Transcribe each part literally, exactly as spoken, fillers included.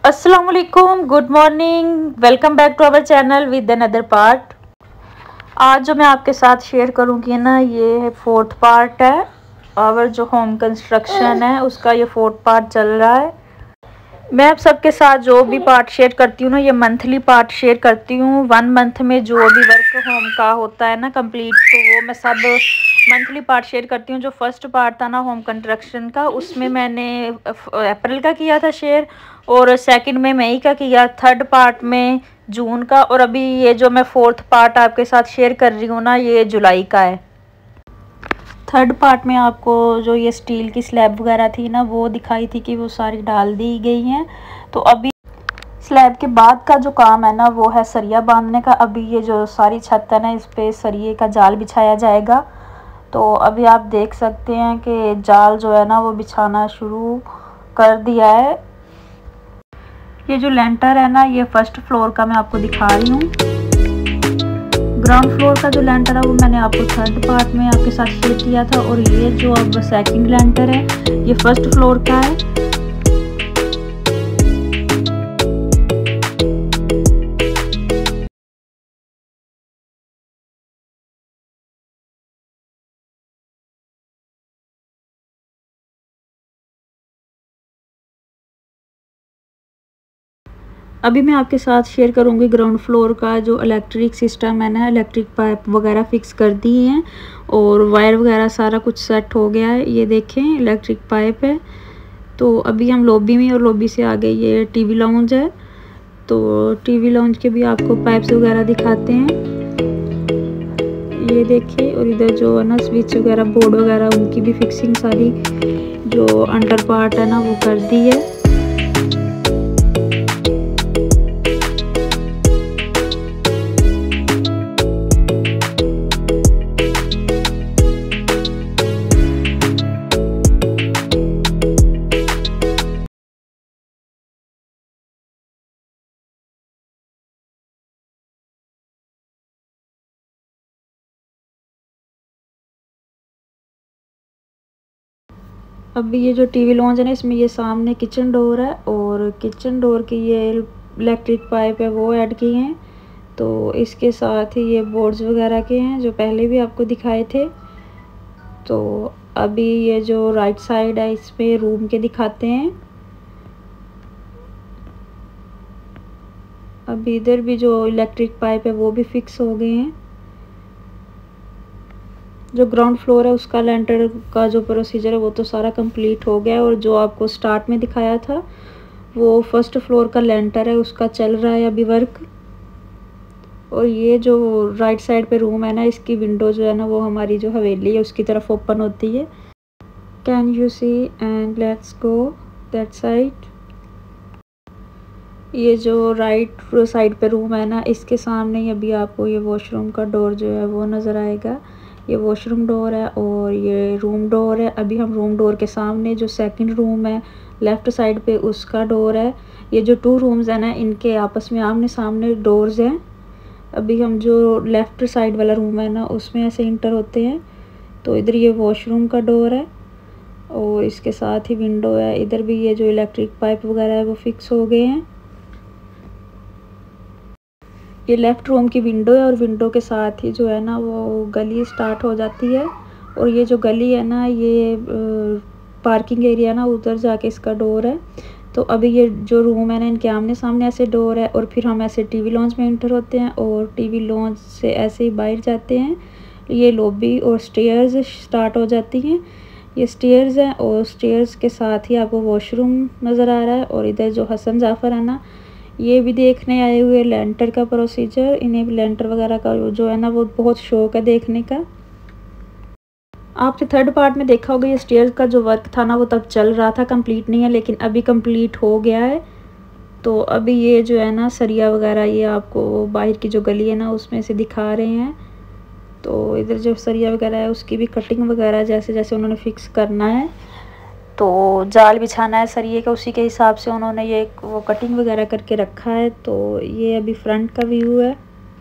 अस्सलाम वालेकुम, good morning, welcome back to our channel with another part. आज जो मैं आपके साथ शेयर करूँगी ना, ये फोर्थ पार्ट है। और जो होम कंस्ट्रक्शन है उसका ये फोर्थ पार्ट चल रहा है। मैं आप सबके साथ जो भी पार्ट शेयर करती हूँ ना, ये मंथली पार्ट शेयर करती हूँ। वन मंथ में जो भी वर्क होम का होता है ना कंप्लीट, तो वो मैं सब मंथली पार्ट शेयर करती हूँ। जो फर्स्ट पार्ट था ना होम कंस्ट्रक्शन का, उसमें मैंने अप्रैल का किया था शेयर, और सेकंड में मई का किया, थर्ड पार्ट में जून का, और अभी ये जो मैं फोर्थ पार्ट आपके साथ शेयर कर रही हूँ ना, ये जुलाई का है। थर्ड पार्ट में आपको जो ये स्टील की स्लैब वगैरह थी ना, वो दिखाई थी कि वो सारी डाल दी गई हैं। तो अभी स्लैब के बाद का जो काम है ना, वो है सरिया बांधने का। अभी ये जो सारी छत है ना, इस पे सरिये का जाल बिछाया जाएगा। तो अभी आप देख सकते हैं कि जाल जो है ना वो बिछाना शुरू कर दिया है। ये जो लेंटर है ना, ये फर्स्ट फ्लोर का मैं आपको दिखा रही हूँ। ग्राउंड फ्लोर का जो लेंटर है वो मैंने आपको थर्ड पार्ट में आपके साथ शेयर किया था, और ये जो अब सेकंड लेंटर है ये फर्स्ट फ्लोर का है। अभी मैं आपके साथ शेयर करूंगी ग्राउंड फ्लोर का जो इलेक्ट्रिक सिस्टम है ना, इलेक्ट्रिक पाइप वगैरह फिक्स कर दिए हैं और वायर वगैरह सारा कुछ सेट हो गया है। ये देखें इलेक्ट्रिक पाइप है। तो अभी हम लॉबी में, और लॉबी से आगे ये टीवी लाउंज है। तो टीवी लाउंज के भी आपको पाइप्स वगैरह दिखाते हैं, ये देखिए। और इधर जो है ना स्विच वगैरह, बोर्ड वगैरह, उनकी भी फिक्सिंग सारी जो अंडर पार्ट है ना वो कर दी है। अभी ये जो टीवी लॉन्च है ना, इसमें ये सामने किचन डोर है, और किचन डोर की ये इलेक्ट्रिक पाइप है वो ऐड किए हैं। तो इसके साथ ही ये बोर्ड्स वगैरह के हैं जो पहले भी आपको दिखाए थे। तो अभी ये जो राइट साइड है इसमें रूम के दिखाते हैं। अभी इधर भी जो इलेक्ट्रिक पाइप है वो भी फिक्स हो गए हैं। जो ग्राउंड फ्लोर है उसका लेंटर का जो प्रोसीजर है वो तो सारा कंप्लीट हो गया है, और जो आपको स्टार्ट में दिखाया था वो फर्स्ट फ्लोर का लेंटर है, उसका चल रहा है अभी वर्क। और ये जो राइट साइड पे रूम है ना, इसकी विंडो जो है ना वो हमारी जो हवेली है उसकी तरफ ओपन होती है। Can you see, and let's go that side. ये जो राइट साइड पे रूम है ना, इसके सामने ही अभी आपको ये वॉशरूम का डोर जो है वो नज़र आएगा। ये वॉशरूम डोर है और ये रूम डोर है। अभी हम रूम डोर के सामने जो सेकंड रूम है लेफ़्ट साइड पे, उसका डोर है। ये जो टू रूम्स हैं ना, इनके आपस में आमने सामने डोर्स हैं। अभी हम जो लेफ़्ट साइड वाला रूम है ना, उसमें ऐसे इंटर होते हैं। तो इधर ये वॉशरूम का डोर है और इसके साथ ही विंडो है। इधर भी ये जो इलेक्ट्रिक पाइप वगैरह है वो फिक्स हो गए हैं। ये लेफ़्ट रूम की विंडो है, और विंडो के साथ ही जो है ना वो गली स्टार्ट हो जाती है। और ये जो गली है ना, ये पार्किंग एरिया ना, उधर जाके इसका डोर है। तो अभी ये जो रूम है ना, इनके आमने सामने ऐसे डोर है, और फिर हम ऐसे टीवी लॉन्च में इंटर होते हैं, और टीवी लॉन्च से ऐसे ही बाहर जाते हैं। ये लॉबी और स्टेयर्स स्टार्ट हो जाती हैं। ये स्टेयर्स हैं, और स्टेयर्स के साथ ही आपको वॉशरूम नज़र आ रहा है। और इधर जो हसन जाफ़र है ना, ये भी देखने आए हुए लेंटर का प्रोसीजर। इन्हें भी लेंटर वगैरह का जो है ना वो बहुत शौक है देखने का। आपने थर्ड पार्ट में देखा होगा, ये स्टेयर्स का जो वर्क था ना वो तब चल रहा था, कंप्लीट नहीं है, लेकिन अभी कंप्लीट हो गया है। तो अभी ये जो है ना सरिया वगैरह, ये आपको बाहर की जो गली है ना उसमें से दिखा रहे हैं। तो इधर जो सरिया वगैरह है उसकी भी कटिंग वगैरह जैसे जैसे उन्होंने फिक्स करना है, तो जाल बिछाना है सरिये का, उसी के हिसाब से उन्होंने ये वो कटिंग वगैरह करके रखा है। तो ये अभी फ्रंट का व्यू है।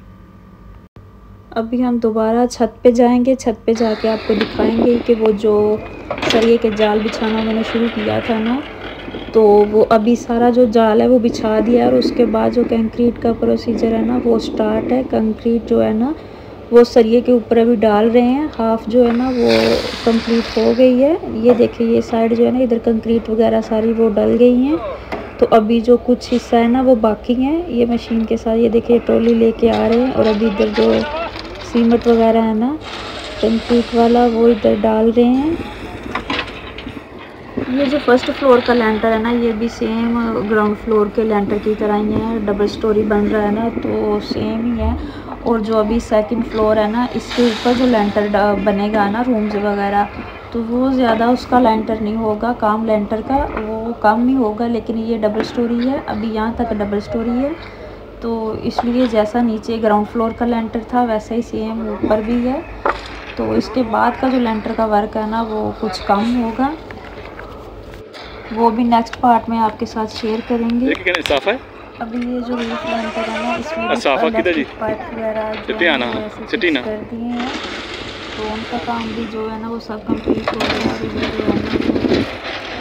अभी हम दोबारा छत पे जाएंगे, छत पे जाके आपको दिखाएंगे कि वो जो सरिये के जाल बिछाना उन्होंने शुरू किया था ना, तो वो अभी सारा जो जाल है वो बिछा दिया है और उसके बाद जो कंक्रीट का प्रोसीजर है ना वो स्टार्ट है। कंक्रीट जो है ना वो सरिये के ऊपर अभी डाल रहे हैं। हाफ जो है ना वो कंप्लीट हो गई है। ये देखिए ये साइड जो है ना इधर कंक्रीट वगैरह सारी वो डल गई हैं। तो अभी जो कुछ हिस्सा है ना वो बाकी है। ये मशीन के साथ ये देखिए ट्रॉली लेके आ रहे हैं और अभी इधर जो सीमेंट वगैरह है ना कंक्रीट वाला वो इधर डाल रहे हैं। ये जो फर्स्ट फ्लोर का लेंटर है ना ये भी सेम ग्राउंड फ्लोर के लेंटर की तरह ही है। डबल स्टोरी बन रहा है ना तो सेम ही है। और जो अभी सेकंड फ्लोर है ना इसके ऊपर जो लेंटर बनेगा ना रूम्स वगैरह तो वो ज़्यादा उसका लेंटर नहीं होगा, काम लेंटर का वो कम ही होगा। लेकिन ये डबल स्टोरी है, अभी यहाँ तक डबल स्टोरी है तो इसलिए जैसा नीचे ग्राउंड फ्लोर का लेंटर था वैसा ही सेम ऊपर भी है। तो इसके बाद का जो लेंटर का वर्क है ना वो कुछ कम होगा, वो भी नेक्स्ट पार्ट में आपके साथ शेयर करेंगे। अभी ये जो रूफ लेंटर है ना इसमें भी पाइप वगैरह जो कर दिए हैं तो उनका काम भी जो है ना वो सब कंप्लीट हो गया। और इधर जो है ना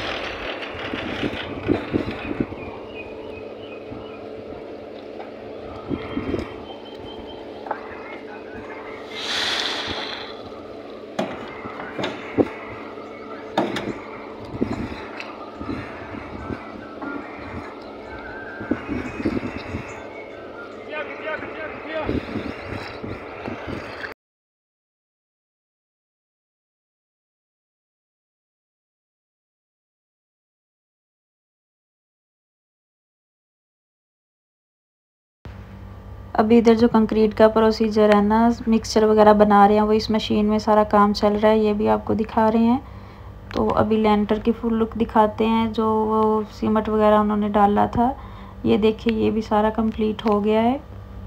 अभी इधर जो कंक्रीट का प्रोसीजर है ना मिक्सचर वगैरह बना रहे हैं वो इस मशीन में सारा काम चल रहा है, ये भी आपको दिखा रहे हैं। तो अभी लेंटर की फुल लुक दिखाते हैं जो वो सीमेंट वगैरह उन्होंने डाला था। ये देखिए ये भी सारा कंप्लीट हो गया है।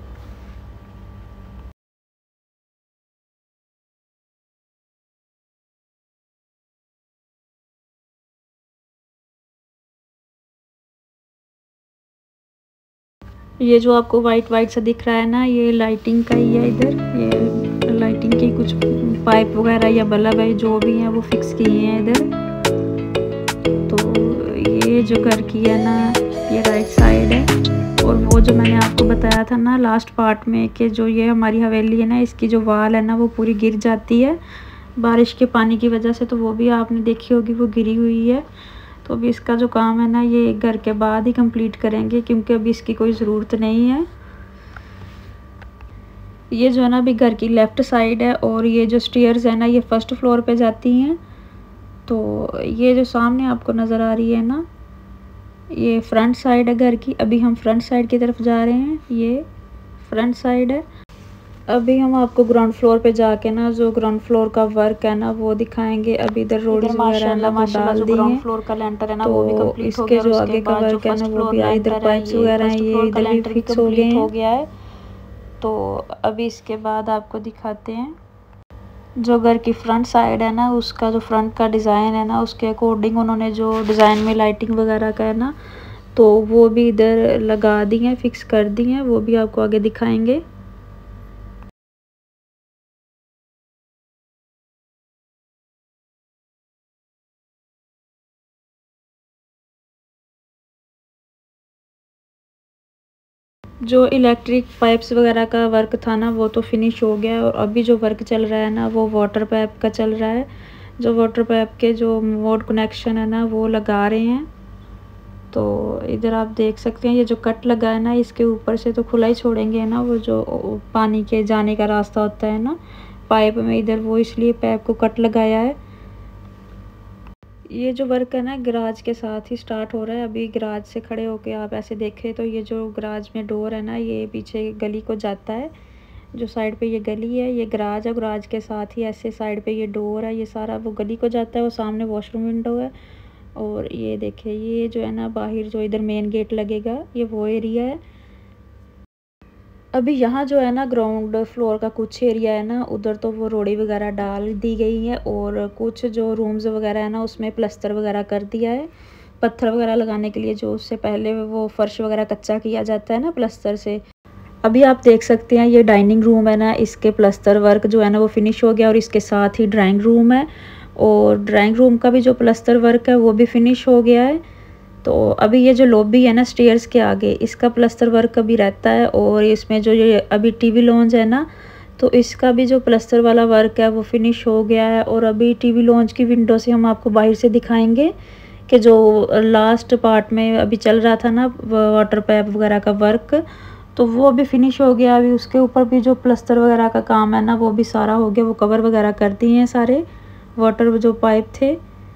ये जो आपको वाइट वाइट सा दिख रहा है ना ये लाइटिंग का ही है। इधर ये लाइटिंग की कुछ पाइप वगैरह या बल्ब है जो भी है वो फिक्स किए हैं इधर। तो ये जो घर की है ना ये राइट साइड है। और वो जो मैंने आपको बताया था ना लास्ट पार्ट में कि जो ये हमारी हवेली है ना इसकी जो वाल है ना वो पूरी गिर जाती है बारिश के पानी की वजह से, तो वो भी आपने देखी होगी वो गिरी हुई है। तो अभी इसका जो काम है ना ये घर के बाद ही कंप्लीट करेंगे क्योंकि अभी इसकी कोई ज़रूरत नहीं है। ये जो है ना अभी घर की लेफ़्ट साइड है और ये जो स्टेयर्स है ना ये फर्स्ट फ्लोर पे जाती हैं। तो ये जो सामने आपको नज़र आ रही है ना ये फ्रंट साइड है घर की। अभी हम फ्रंट साइड की तरफ जा रहे हैं, ये फ्रंट साइड है। अभी हम आपको ग्राउंड फ्लोर पे जाके ना जो ग्राउंड फ्लोर का वर्क है ना वो दिखाएंगे। अभी इधर रोड वगैरह ना वो डाल दी हैं। फ्लोर का लेंटर है ना वो भी कंप्लीट हो गया। इसके जो आगे का वर्क है ना वो भी इधर पाइप्स वगैरह हैं ये इधर भी फिक्स हो गए हो गया है। तो अभी इसके बाद आपको दिखाते हैं जो घर की फ्रंट साइड है ना उसका जो फ्रंट का डिज़ाइन है ना उसके अकॉर्डिंग उन्होंने जो डिज़ाइन में लाइटिंग वगैरह का है ना तो वो भी इधर लगा दी हैं, फिक्स कर दी हैं, वो भी आपको आगे दिखाएंगे। जो इलेक्ट्रिक पाइप्स वगैरह का वर्क था ना वो तो फिनिश हो गया है और अभी जो वर्क चल रहा है ना वो वाटर पाइप का चल रहा है। जो वाटर पाइप के जो मोड कनेक्शन है ना वो लगा रहे हैं। तो इधर आप देख सकते हैं ये जो कट लगा है ना इसके ऊपर से तो खुला ही छोड़ेंगे ना वो जो पानी के जाने का रास्ता होता है ना पाइप में इधर वो इसलिए पाइप को कट लगाया है। ये जो वर्क है ना गराज के साथ ही स्टार्ट हो रहा है। अभी गराज से खड़े होके आप ऐसे देखें तो ये जो गराज में डोर है ना ये पीछे गली को जाता है। जो साइड पे ये गली है ये गराज है, गराज के साथ ही ऐसे साइड पे ये डोर है, ये सारा वो गली को जाता है। वो सामने वॉशरूम विंडो है और ये देखिए ये जो है ना बाहर जो इधर मेन गेट लगेगा ये वो एरिया है। अभी यहाँ जो है ना ग्राउंड फ्लोर का कुछ एरिया है ना उधर तो वो रोड़ी वगैरह डाल दी गई है और कुछ जो रूम्स वगैरह है ना उसमें प्लस्तर वगैरह कर दिया है। पत्थर वगैरह लगाने के लिए जो उससे पहले वो फर्श वगैरह कच्चा किया जाता है ना प्लस्तर से। अभी आप देख सकते हैं ये डाइनिंग रूम है ना इसके प्लस्तर वर्क जो है ना वो फिनिश हो गया और इसके साथ ही ड्राइंग रूम है और ड्राइंग रूम का भी जो प्लस्तर वर्क है वो भी फिनिश हो गया है। तो अभी ये जो लॉबी है ना स्टेयर्स के आगे, इसका प्लस्तर वर्क अभी रहता है। और इसमें जो ये अभी टीवी लॉन्ज है ना, तो इसका भी जो प्लस्तर वाला वर्क है वो फिनिश हो गया है। और अभी टीवी लॉन्ज की विंडो से हम आपको बाहर से दिखाएंगे कि जो लास्ट पार्ट में अभी चल रहा था ना वाटर पाइप वगैरह का वर्क, तो वो अभी फिनिश हो गया। अभी उसके ऊपर भी जो प्लस्तर वगैरह का काम है ना वो भी सारा हो गया, वो कवर वगैरह कर दिए हैं सारे वाटर जो पाइप थे।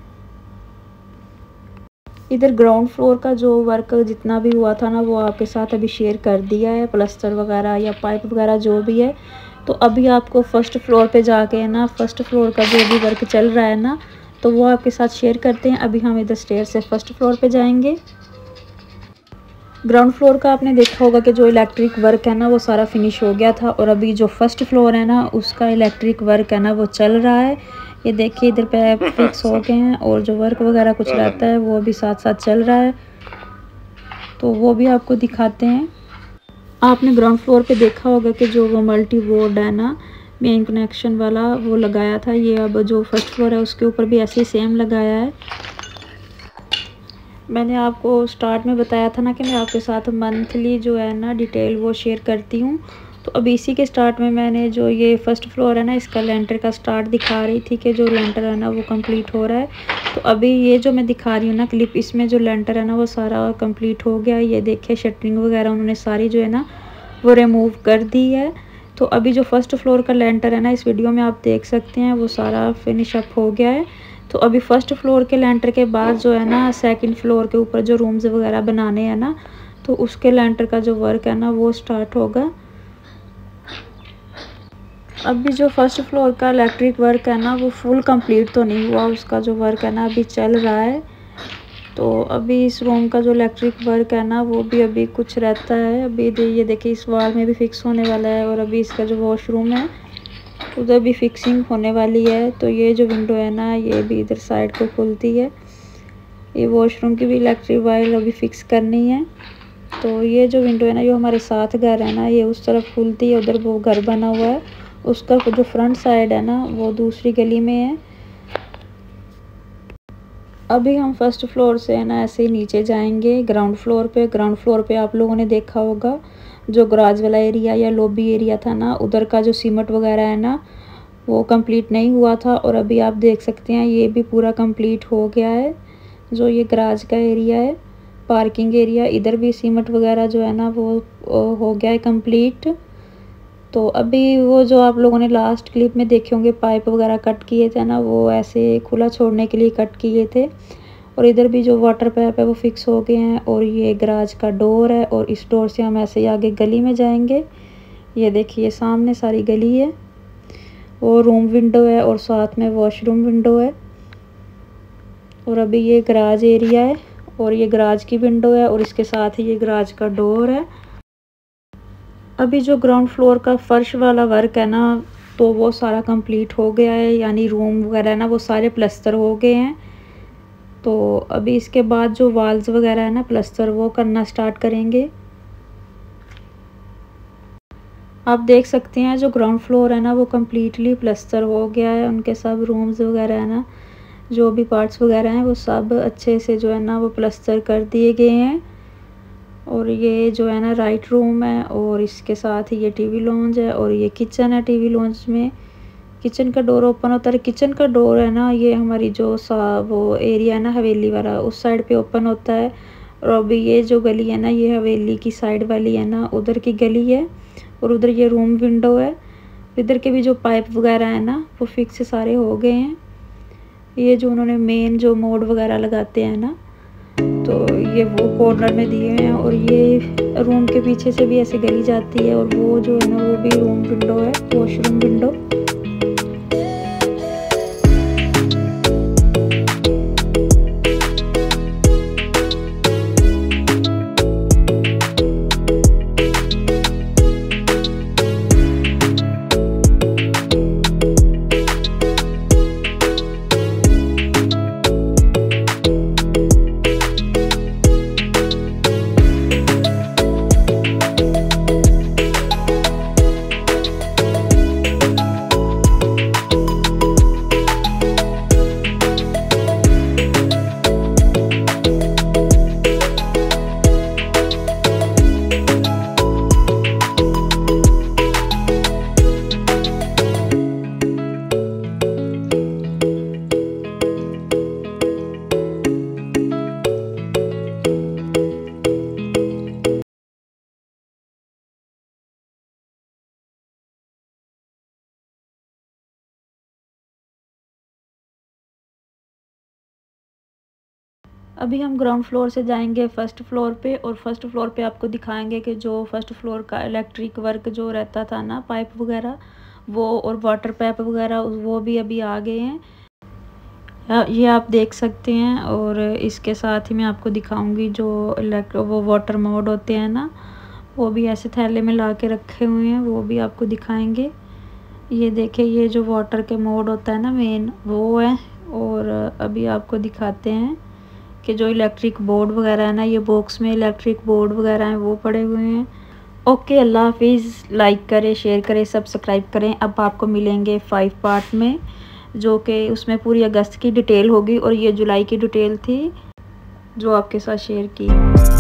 इधर ग्राउंड फ्लोर का जो वर्क जितना भी हुआ था ना वो आपके साथ अभी शेयर कर दिया है, प्लस्तर वगैरह या पाइप वगैरह जो भी है। तो अभी आपको फर्स्ट फ्लोर पे जाके है ना फर्स्ट फ्लोर का जो भी वर्क चल रहा है ना तो वो आपके साथ शेयर करते हैं। अभी हम इधर स्टेयर से फर्स्ट फ्लोर पे जाएंगे। ग्राउंड फ्लोर का आपने देखा होगा कि जो इलेक्ट्रिक वर्क है ना वो सारा फिनिश हो गया था। और अभी जो फर्स्ट फ्लोर है ना उसका इलेक्ट्रिक वर्क है ना वो चल रहा है। ये देखिए इधर पे फिक्स हो गए हैं और जो वर्क वगैरह कुछ रहता है वो भी साथ साथ चल रहा है, तो वो भी आपको दिखाते हैं। आपने ग्राउंड फ्लोर पे देखा होगा कि जो वो मल्टी बोर्ड है ना मेन कनेक्शन वाला वो लगाया था, ये अब जो फर्स्ट फ्लोर है उसके ऊपर भी ऐसे ही सेम लगाया है। मैंने आपको स्टार्ट में बताया था ना कि मैं आपके साथ मंथली जो है ना डिटेल वो शेयर करती हूँ। तो अब इसी के स्टार्ट में मैंने जो ये फर्स्ट फ्लोर है ना इसका लेंटर का स्टार्ट दिखा रही थी कि जो लेंटर है ना वो कंप्लीट हो रहा है। तो अभी ये जो मैं दिखा रही हूँ ना क्लिप, इसमें जो लेंटर है ना वो सारा कंप्लीट हो गया। ये देखिए शटरिंग वगैरह उन्होंने सारी जो है ना वो रिमूव कर दी है। तो अभी जो फर्स्ट फ्लोर का लेंटर है ना इस वीडियो में आप देख सकते हैं वो सारा फिनिश अप हो गया है। तो अभी फर्स्ट फ्लोर के लेंटर के बाद जो है ना सेकंड फ्लोर के ऊपर जो रूम्स वगैरह बनाने हैं ना तो उसके लेंटर का जो वर्क है ना वो स्टार्ट होगा। अभी जो फर्स्ट फ्लोर का इलेक्ट्रिक वर्क है ना वो फुल कंप्लीट तो नहीं हुआ, उसका जो वर्क है ना अभी चल रहा है। तो अभी इस रूम का जो इलेक्ट्रिक वर्क है ना वो भी अभी कुछ रहता है। अभी ये देखिए इस वॉल में भी फिक्स होने वाला है और अभी इसका जो वॉशरूम है उधर भी फिक्सिंग होने वाली है। तो ये जो विंडो है ना ये भी इधर साइड को खुलती है। ये वॉशरूम की भी इलेक्ट्रिक वायर अभी फिक्स करनी है। तो ये जो विंडो है ना जो हमारे साथ घर है ना ये उस तरफ खुलती है, उधर वो घर बना हुआ है, उसका जो फ्रंट साइड है ना वो दूसरी गली में है। अभी हम फर्स्ट फ्लोर से है ना ऐसे ही नीचे जाएंगे ग्राउंड फ्लोर पे। ग्राउंड फ्लोर पे आप लोगों ने देखा होगा जो गराज वाला एरिया या लॉबी एरिया था ना उधर का जो सीमेंट वगैरह है ना वो कंप्लीट नहीं हुआ था। और अभी आप देख सकते हैं ये भी पूरा कंप्लीट हो गया है। जो ये गराज का एरिया है, पार्किंग एरिया, इधर भी सीमेंट वगैरह जो है ना वो हो गया है कंप्लीट। तो अभी वो जो आप लोगों ने लास्ट क्लिप में देखे होंगे पाइप वगैरह कट किए थे ना वो ऐसे खुला छोड़ने के लिए कट किए थे। और इधर भी जो वाटर पाइप है वो फिक्स हो गए हैं। और ये गराज का डोर है और इस डोर से हम ऐसे ही आगे गली में जाएंगे। ये देखिए सामने सारी गली है, वो रूम विंडो है और साथ में वॉशरूम विंडो है। और अभी ये गराज एरिया है और ये गराज की विंडो है और इसके साथ ही ये गराज का डोर है। अभी जो ग्राउंड फ्लोर का फर्श वाला वर्क है ना तो वो सारा कंप्लीट हो गया है, यानी रूम वगैरह ना वो सारे प्लस्तर हो गए हैं। तो अभी इसके बाद जो वाल्स वगैरह है ना प्लस्तर वो करना स्टार्ट करेंगे। आप देख सकते हैं जो ग्राउंड फ्लोर है ना वो कम्प्लीटली प्लस्तर हो गया है। उनके सब रूम्स वगैरह है ना जो भी पार्ट्स वगैरह हैं वो सब अच्छे से जो है ना वो प्लस्तर कर दिए गए हैं। और ये जो है ना राइट रूम है और इसके साथ ही ये टीवी लॉन्ज है और ये किचन है। टीवी लॉन्ज में किचन का डोर ओपन होता है। किचन का डोर है ना ये हमारी जो सा वो एरिया है ना हवेली वाला उस साइड पे ओपन होता है। और अभी ये जो गली है ना ये हवेली की साइड वाली है ना उधर की गली है और उधर ये रूम विंडो है। इधर के भी जो पाइप वगैरह है ना वो फिक्स सारे हो गए हैं। ये जो उन्होंने मेन जो मोड वगैरह लगाते हैं ना तो ये वो कॉर्नर में दिए हैं। और ये रूम के पीछे से भी ऐसे गली जाती है और वो जो है ना वो भी रूम विंडो है, वॉशरूम विंडो। अभी हम ग्राउंड फ्लोर से जाएंगे फर्स्ट फ्लोर पे, और फर्स्ट फ्लोर पे आपको दिखाएंगे कि जो फर्स्ट फ्लोर का इलेक्ट्रिक वर्क जो रहता था ना, पाइप वगैरह वो, और वाटर पाइप वगैरह, वो भी अभी आ गए हैं, ये आप देख सकते हैं। और इसके साथ ही मैं आपको दिखाऊंगी जो इलेक्ट्रो वो वाटर मोड होते हैं ना, वो भी ऐसे थैले में ला के रखे हुए हैं, वो भी आपको दिखाएंगे। ये देखिए, ये जो वाटर के मोड होता है ना मेन, वो है। और अभी आपको दिखाते हैं कि जो इलेक्ट्रिक बोर्ड वगैरह है ना, ये बॉक्स में इलेक्ट्रिक बोर्ड वगैरह हैं वो पड़े हुए हैं। ओके, अल्लाह हाफिज़। लाइक करें, शेयर करें, सब्सक्राइब करें। अब आपको मिलेंगे फाइव पार्ट में, जो कि उसमें पूरी अगस्त की डिटेल होगी, और ये जुलाई की डिटेल थी जो आपके साथ शेयर की।